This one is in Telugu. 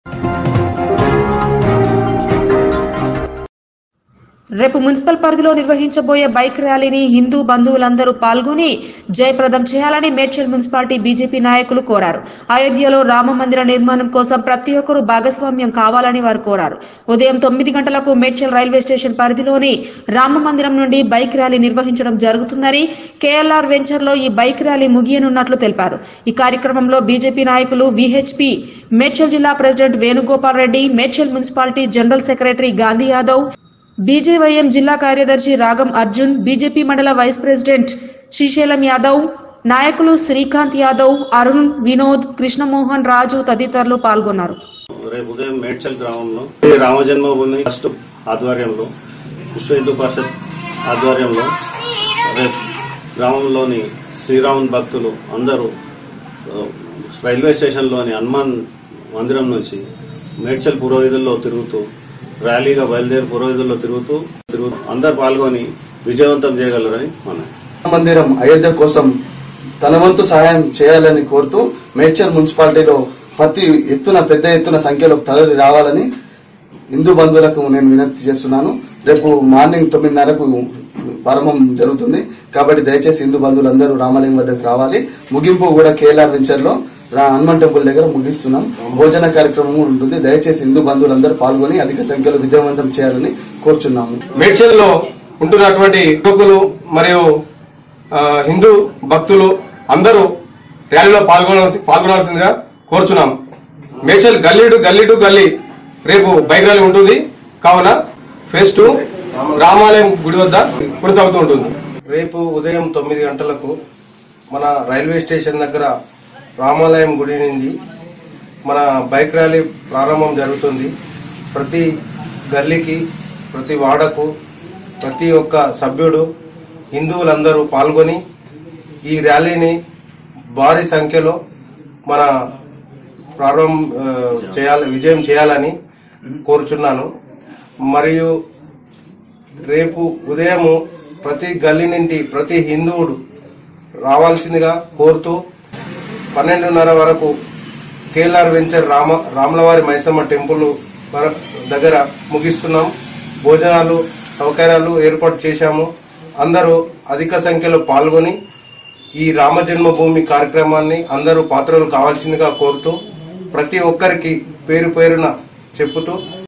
రేపు మున్సిపల్ పరిధిలో నిర్వహించబోయే బైక్ ర్యాలీని హిందూ బంధువులందరూ పాల్గొని జయప్రదం చేయాలని మేడ్చల్ మున్సిపాలిటీ బీజేపీ నాయకులు కోరారు. అయోధ్యలో రామ మందిర నిర్మాణం కోసం ప్రతి ఒక్కరూ భాగస్వామ్యం కావాలని వారు కోరారు. ఉదయం 9 గంటలకు మేడ్చల్ రైల్వే స్టేషన్ పరిధిలోని రామ మందిరం నుండి బైక్ ర్యాలీ నిర్వహించడం జరుగుతుందని కేఎల్ఆర్ వెంచర్లో ఈ బైక్ ర్యాలీ ముగియనున్నట్లు తెలిపారు. ఈ కార్యక్రమంలో బీజేపీ నాయకులు విహెచ్పి మేడ్చల్ జిల్లా president Venugopal Reddy, Medchal municipality general secretary Gandhi Yadav, BJYM జిల్లా కార్యదర్శి రాగం అర్జున్, బీజేపీ మండల వైస్ ప్రెసిడెంట్ శ్రీశైలం యాదవ్, నాయకులు శ్రీకాంత్ యాదవ్, అరుణ్, వినోద్, కృష్ణమోహన్ రాజు తదితరులు పాల్గొన్నారు. రేపు ఉదయం మేడ్చల్ గ్రామంలో రామజన్మభూమి ట్రస్ట్ ఆధ్వర్యంలో, విశ్వ హిందూ పరిషత్ ఆధ్వర్యంలో రేపు గ్రామంలోని శ్రీరాముని భక్తులు అందరూ రైల్వే స్టేషన్లోని హనుమాన్ మందిరం నుంచి మేడ్చల్ పురోహితుల్లో తిరుగుతూ ర్యాలీగా బయలుదేరి పురోహితుల్లో తిరుగుతూ అందరు పాల్గొని విజయవంతం చేయగలరని మనం మందిరం అయోధ్య కోసం తన వంతు సహాయం చేయాలని కోరుతూ మేడ్చల్ మున్సిపాలిటీలో పెద్ద ఎత్తున సంఖ్యలో తరలి రావాలని హిందూ బంధువులకు నేను విజ్ఞప్తి చేస్తున్నాను. రేపు మార్నింగ్ 9:30కు ప్రారంభం జరుగుతుంది కాబట్టి దయచేసి హిందూ బంధువులందరూ రామాలయం వద్దకు రావాలి. ముగింపు కూడా కేఎల్ఆర్ వెంచర్ లో హనుమాన్ టెంపుల్ దగ్గర ముగిస్తున్నాం. భోజన కార్యక్రమం ఉంటుంది. దయచేసి హిందూ బంధువులందరూ పాల్గొని అధిక సంఖ్యలో విజయవంతం చేయాలని కోరుచున్నాము. మేడ్చల్ లో ఉంటున్నటువంటి యువకులు మరియు హిందూ భక్తులు అందరూ ర్యాలీలో పాల్గొనాల్సిందిగా కోరుచున్నాం. మేడ్చల్ గల్లీ టు గల్లీ రేపు బైక్ ర్యాలీ ఉంటుంది. కావున ఫేజ్ 2 రామాలయం గుడి వద్ద కొనసాగుతూ ఉంటుంది. రేపు ఉదయం 9 గంటలకు మన రైల్వే స్టేషన్ దగ్గర రామాలయం గుడి నుండి మన బైక్ ర్యాలీ ప్రారంభం జరుగుతుంది. ప్రతి గల్లీకి, ప్రతి వాడకు, ప్రతి ఒక్క సభ్యుడు, హిందువులందరూ పాల్గొని ఈ ర్యాలీని భారీ సంఖ్యలో మన విజయం చేయాలని కోరుచున్నాను. మరియు రేపు ఉదయం ప్రతి గల్లీ నుండి ప్రతి హిందువుడు రావాల్సిందిగా కోరుతూ 12:30 వరకు కేఎల్ఆర్ వెంచర్ రాములవారి మైసమ్మ టెంపుల్ దగ్గర ముగిస్తున్నాం. భోజనాలు సౌకర్యాలు ఏర్పాటు చేశాము. అందరూ అధిక సంఖ్యలో పాల్గొని ఈ రామ జన్మభూమి కార్యక్రమాన్ని అందరూ పాత్రలు కావాల్సిందిగా కోరుతూ ప్రతి ఒక్కరికి పేరు పేరున చెప్పుతూ